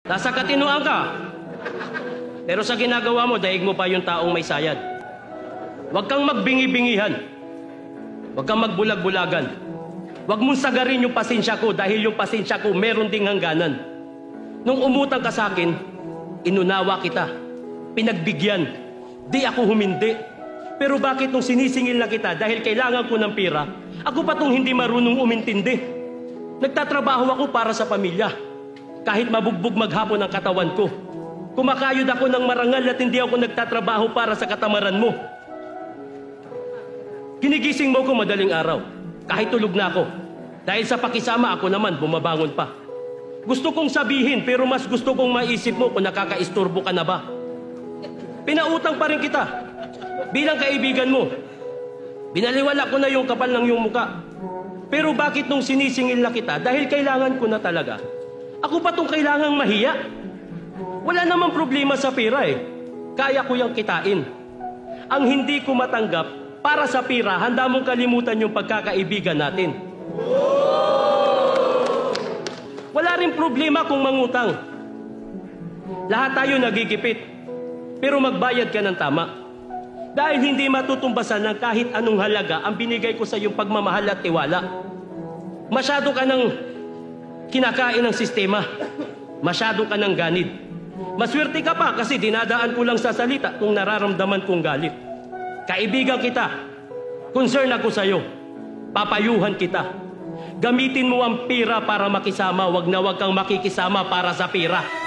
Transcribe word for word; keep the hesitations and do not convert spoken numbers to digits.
Nasa katinuan ka. Pero sa ginagawa mo, daig mo pa yung taong may sayad. Huwag kang magbingi-bingihan. Huwag kang magbulag-bulagan. Huwag mong sagarin yung pasensya ko dahil yung pasensya ko meron ding hangganan. Nung umutang ka sa akin, inunawa kita. Pinagbigyan. Di ako humindi. Pero bakit nung sinisingil na kita dahil kailangan ko ng pera, ako pa tong hindi marunong umintindi. Nagtatrabaho ako para sa pamilya. Kahit mabugbog maghapon ang katawan ko. Kumakayod ako ng marangal at hindi ako nagtatrabaho para sa katamaran mo. Ginigising mo ko madaling araw, kahit tulog na ako. Dahil sa pakisama ako naman, bumabangon pa. Gusto kong sabihin, pero mas gusto kong maisip mo kung nakakaistorbo ka na ba. Pinautang pa rin kita, bilang kaibigan mo. Binaliwala ko na yung kapal ng iyong muka. Pero bakit nung sinisingil na kita, dahil kailangan ko na talaga, ako pa tong kailangang mahiya? Wala namang problema sa pera eh. Kaya ko yung kitain. Ang hindi ko matanggap, para sa pera, handa mong kalimutan yung pagkakaibigan natin. Wala rin problema kung mangutang. Lahat tayo nagigipit. Pero magbayad ka ng tama. Dahil hindi matutumbasan ng kahit anong halaga ang binigay ko sa iyong pagmamahal at tiwala. Masyado ka ng kinakain ng sistema. Masyado ka ng ganid. Maswerte ka pa kasi dinadaan ko lang sa salita kung nararamdaman kong galit. Kaibigan kita. Concern ako sa'yo. Papayuhan kita. Gamitin mo ang pira para makisama, wag na wag kang makikisama para sa pira.